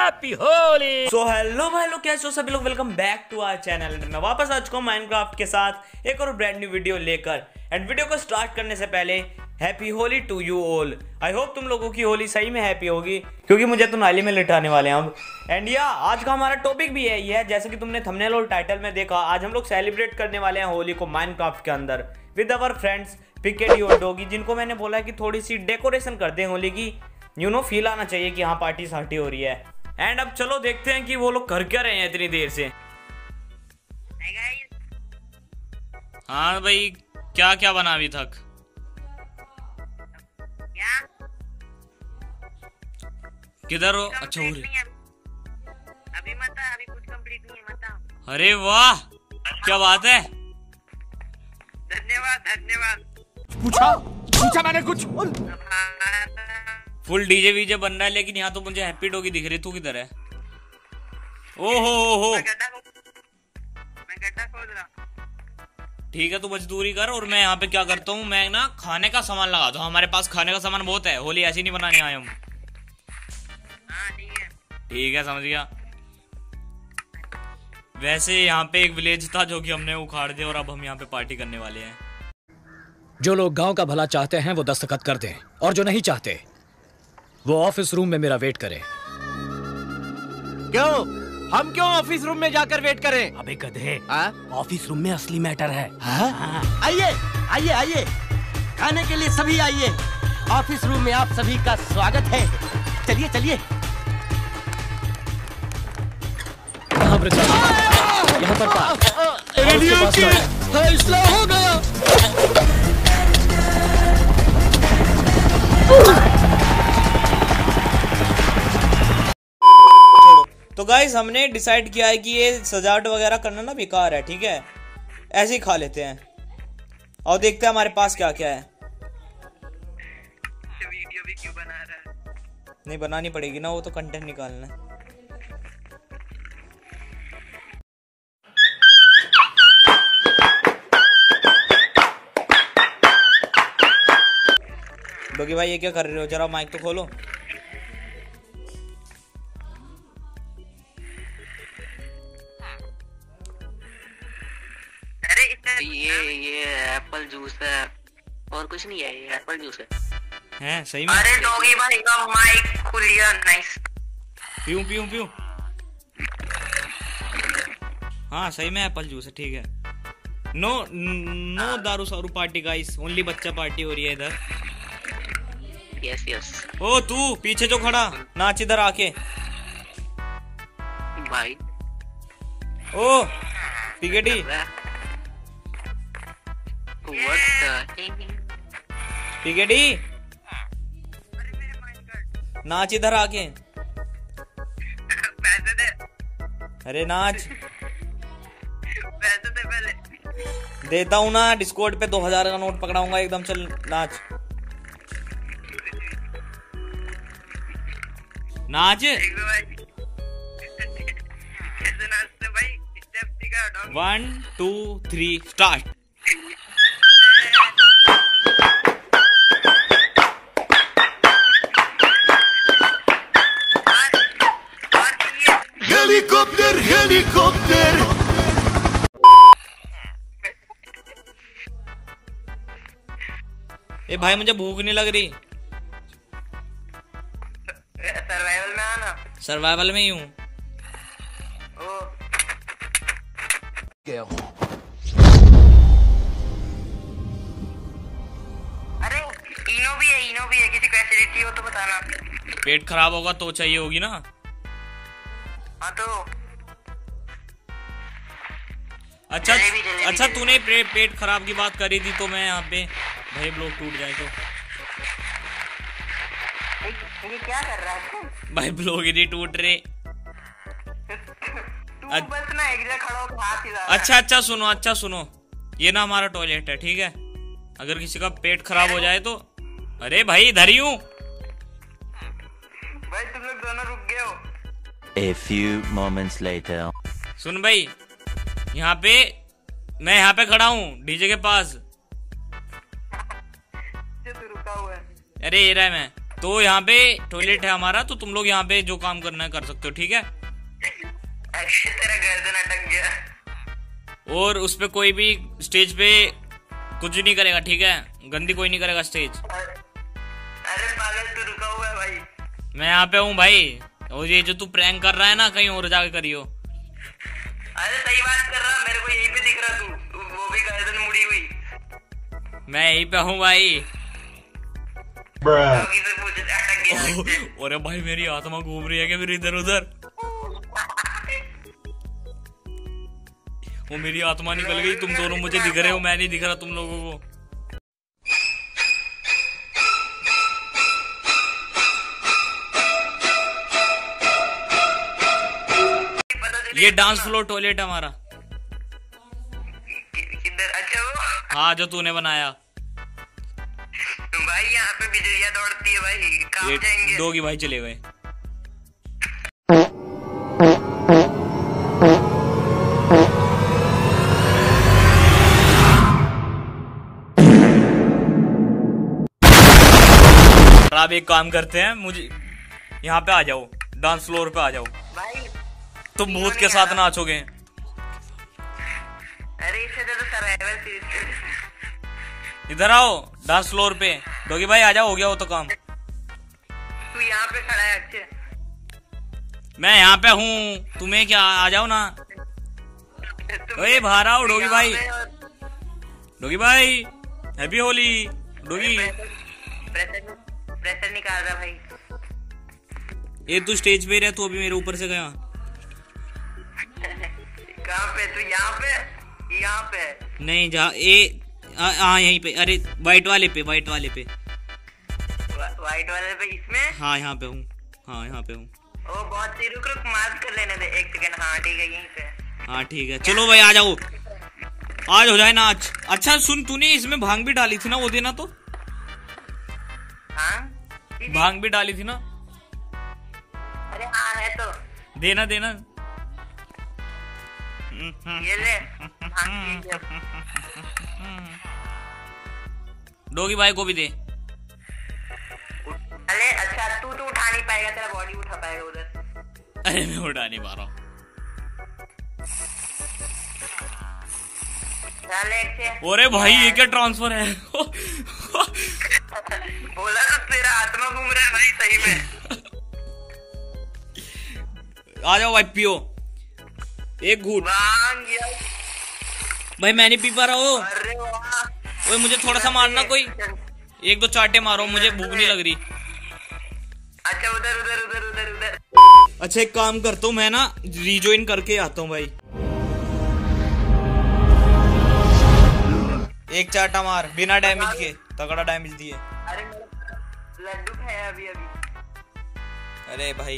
Happy Holi. So hello भाई लोग, कैसे हो सभी लोग। Welcome back to our channel. मैं वापस आ चुका हूँ माइनक्राफ्ट के साथ एक और ब्रांड न्यू वीडियो लेकर। एंड वीडियो को स्टार्ट करने से पहले happy Holi to you all. I hope तुम लोगों की होली सही में हैप्पी होगी, क्योंकि मुझे तो नाली में लिटाने वाले हैं अब। एंड या आज का हमारा टॉपिक भी यही है, जैसे कि तुमने थंबनेल और टाइटल में देखा। आज हम लोग सेलिब्रेट करने वाले हैं होली को माइनक्राफ्ट के अंदर विद अवर फ्रेंड्स पिकेटी और डॉगी, जिनको मैंने बोला है कि थोड़ी सी डेकोरेशन कर दें होली की। फील आना चाहिए कि हाँ पार्टी सार्टी हो रही है। एंड अब चलो देखते हैं कि वो लोग कर क्या रहे हैं इतनी देर से। हाँ भाई, क्या क्या बना अभी तक? क्या? किधर हो? अच्छा हो अभी कुछ कंप्लीट नहीं है, मत। अरे वाह, क्या बात है। धन्यवाद धन्यवाद। पूछा मैंने कुछ। फुल डीजे वीजे बन रहा है, लेकिन यहाँ तो मुझे हैप्पी डॉगी दिख रही। तू किधर है? ओहो, मैं गड्ढा खोद रहा। ठीक है, तू मजदूरी कर और मैं यहाँ पे क्या करता हूँ, मैं ना खाने का सामान लगा दूँ। हमारे पास खाने का सामान बहुत है, होली ऐसी नहीं बनाने आए हम। हाँ ठीक है, समझ गया। वैसे यहाँ पे एक विलेज था जो कि हमने उखाड़ दिया और अब हम यहाँ पे पार्टी करने वाले हैं। जो लोग गांव का भला चाहते हैं वो दस्तखत कर दें, और जो नहीं चाहते वो ऑफिस रूम में मेरा वेट करें। क्यों? हम क्यों ऑफिस रूम में जाकर वेट करें? अबे गधे, ऑफिस रूम में असली मैटर है। आइए आइए आइए, खाने के लिए सभी आइए। ऑफिस रूम में आप सभी का स्वागत है। चलिए चलिए। कहाँ पर यहाँ पर फैसला हो गया। तो गाइस, हमने डिसाइड किया है कि ये सजावट वगैरह करना ना बेकार है, ठीक है। ऐसे ही खा लेते हैं और देखते हैं हमारे पास क्या क्या है। वीडियो भी क्यों बना रहा है? नहीं बनानी पड़ेगी ना, वो तो कंटेंट निकालना है। डॉगी भाई ये क्या कर रहे हो? जरा माइक तो खोलो। ये एप्पल जूस है और कुछ नहीं है, ये एप्पल जूस है। हैं सही में? अरे डॉगी भाई का माइक खुल गया। नाइस। पीऊं पीऊं पीऊं। हाँ सही में एप्पल जूस है, ठीक है। नो दारू सारू पार्टी गाइस, ओनली बच्चा पार्टी हो रही है इधर। Yes yes. ओ तू पीछे जो खड़ा, नाच इधर आके। भाई ओ पिकेटी, पिकेटी नाच इधर आके। पैसे दे, अरे नाच। पैसे दे पहले। देता हूँ ना, डिस्कॉर्ड पे 2000 का नोट पकड़ाऊंगा एकदम। चल नाच नाच। कैसे नाचते भाई? स्टेप सिखा डॉगी। 1 2 3 स्टार्ट। Helicopter helicopter. ए भाई मुझे भूख नहीं लग रही। सर्वाइवल में आना। सर्वाइवल में ही हूँ। ओ अरे इनो भी है, किसी को एसिडिटी हो तो बताना। पेट खराब होगा तो चाहिए होगी ना। हाँ तो अच्छा जलेबी। अच्छा, तूने पेट खराब की बात करी थी तो मैं यहाँ पे भाई ब्लॉक टूट जाए तो। ये क्या कर रहा है? भाई ब्लॉक ही नहीं टूट रहे। तू बस ना एक जगह खड़ा होकर हाथ हिला। अच्छा सुनो, ये ना हमारा टॉयलेट है, ठीक है। अगर किसी का पेट खराब हो जाए तो। अरे भाई इधर ही हूँ भाई, तुम लोग दोनों रुक गए हो। A few moments later. सुन भाई, यहाँ पे मैं यहाँ पे खड़ा हूँ डीजे के पास। जो तू रुका हुआ है। अरे ये रहा मैं। तो यहाँ पे टॉयलेट है हमारा, तो तुम लोग यहाँ पे जो काम करना है कर सकते हो, ठीक है। तेरा गर्दन अटक गया। और उस पे कोई भी स्टेज पे कुछ नहीं करेगा, ठीक है। गंदी कोई नहीं करेगा स्टेज। अरे पागल तू रुका हुआ है भाई। मैं यहाँ पे हूँ भाई, और ये जो तू प्रैंक कर रहा है ना, कहीं और जाके करियो। अरे सही बात कर रहा, मेरे को यहीं पे दिख रहा तू, वो भी गर्दन मुड़ी हुई। मैं यहीं पे हूँ भाई। डॉगी से पूछ, अटक गया। अरे भाई मेरी आत्मा घूम रही है क्या फिर इधर उधर? वो मेरी आत्मा निकल गई। तुम दोनों मुझे दिख रहे हो, मैं नहीं दिख रहा तुम लोगों को। ये डांस फ्लोर टॉयलेट है हमारा। किधर? अच्छा वो हाँ, जो तूने बनाया भाई, यहाँ पे बिजलियाँ दौड़ती है भाई, काम ये। जाएंगे। डॉगी भाई चले गए। आप एक काम करते हैं, मुझे यहाँ पे आ जाओ, डांस फ्लोर पे आ जाओ। भाई तुम भूत के साथ नाचोगे। अरे इससे तो सर्वाइवल सीरीज। इधर आओ डांस फ्लोर पे। डॉगी भाई आ जाओ, हो गया वो तो काम। तू यहाँ पे खड़ा है। अच्छे मैं यहाँ पे हूँ, तुम्हें क्या? आ जाओ ना। ओए बाहर आओ डॉगी भाई। डॉगी भाई हैप्पी होली। डॉगी प्रेशर निकाल रहा भाई। ये तू स्टेज पे रह, तू अभी मेरे ऊपर से गया। कहाँ पे? तू यहाँ पे? यहाँ पे नहीं, जा हाँ यहीं पे। अरे व्हाइट वाले पे, व्हाइट वाले पे। व्हाइट वाले पे? इसमें? हाँ यहाँ पे हूँ। हाँ यहाँ पे हूँ। ओ बहुत ही, रुक रुक मार्क कर लेने दे, एक सेकंड। हाँ ठीक है, यहीं पे। हाँ ठीक है, चलो भाई आ जाओ, आज हो जाए ना आज। अच्छा सुन, तूने इसमें भांग भी डाली थी ना, वो देना तो। हाँ भांग भी डाली थी ना। अरे हाँ है तो देना देना। ये ले। हाँ, ठीक है। डॉगी भाई को भी दे। अरे अच्छा, तू उठा नहीं पाएगा, तेरा बॉडी उठा पाएगा उधर। अरे मैं उठा नहीं पा रहा हूँ। चल एक से। अरे भाई ये क्या ट्रांसफर है? बोला तो तेरा आत्मा घूम रहा है भाई, सही में। आ जाओ भाई, पियो एक घूट। भांग यार। भाई मैं नहीं पी पा रहा हूँ। अरे वाह। ओए मुझे थोड़ा सा मारना, कोई एक दो चाटे मारो, मुझे भूख नहीं लग रही। अच्छा उधर उधर उधर उधर उधर। अच्छा एक काम करता हूँ, मैं ना रिजॉइन करके आता हूँ भाई। एक चाटा मार बिना डैमेज के, तगड़ा डैमेज दिए। अरे मेरा लड्डू खाया अभी अभी। अरे भाई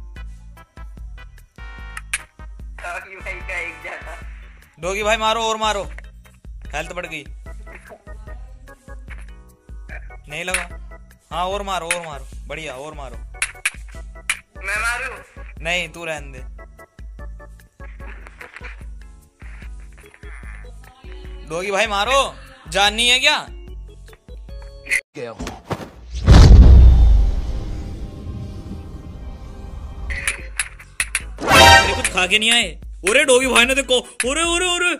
डॉगी भाई का एक जाता। डॉगी भाई मारो और मारो, हेल्थ बढ़ गई। नहीं लगा? हाँ और मारो और मारो, बढ़िया और मारो। मैं मारू? नहीं तू रहने दे। डॉगी भाई मारो, जान नहीं है क्या? अरे कुछ खा के नहीं आए? ओरे डॉगी भाई ने देखो, ओरे ओरे ओरे,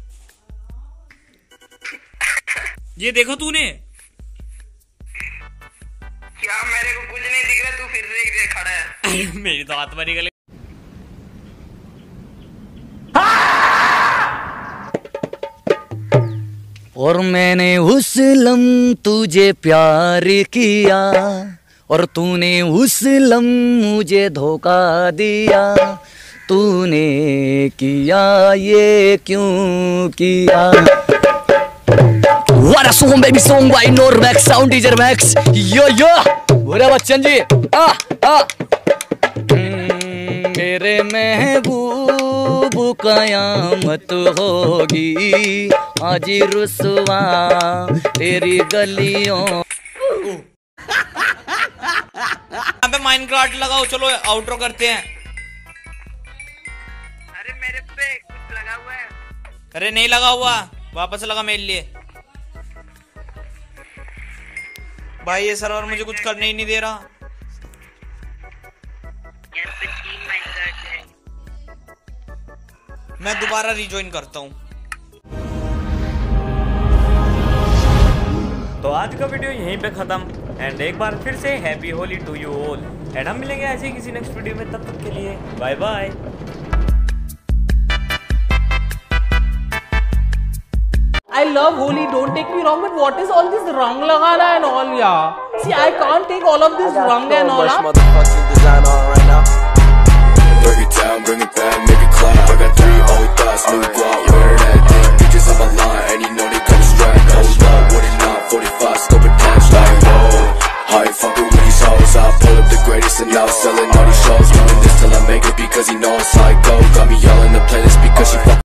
ये देखो तूने क्या? मेरे को कुछ नहीं दिख रहा, तू फिर से खड़ा है। मेरी तो आत्मा निकल। और मैंने उस लम तुझे प्यार किया, और तूने उस लम मुझे धोखा दिया। तूने किया ये क्यों किया? What a song baby, song by Normax, sound teacher Max. Yo yo, बुरा बच्चन जी। मेरे महबूब कयामत होगी आज रुसवा तेरी गलियों। यहाँ पे माइनक्राफ्ट लगाओ, चलो आउटरो करते हैं। अरे मेरे पे कुछ लगा हुआ है। अरे नहीं लगा हुआ, वापस लगा मेरे लिए। भाई ये सर्वर मुझे कुछ करने ही नहीं दे रहा। मैं दोबारा रिजॉइन करता हूँ। तो आज का वीडियो यहीं पे खत्म एंड एक बार फिर से happy Holi to you all and हम मिलेंगे ऐसे ही किसी नेक्स्ट वीडियो में, तब तक के लिए bye bye. I love Holi, don't take me wrong, but what is all this rang lagana and all, yeah? See, I can't take all of this rang and all, huh? Motherfucking design on right now. Break it down, bring it back, make it clap. I got 3 old thoughts, new guap. Wear that thing, bitches on my line, and you know they come strapped. Hold up, what it not, 45 scope attached. Like, whoa, how you fucking with these hoes? I pull up the greatest and now selling all these shows. Doing this till I make it because you know it's how it go. Got me all in the playlist because she fuck.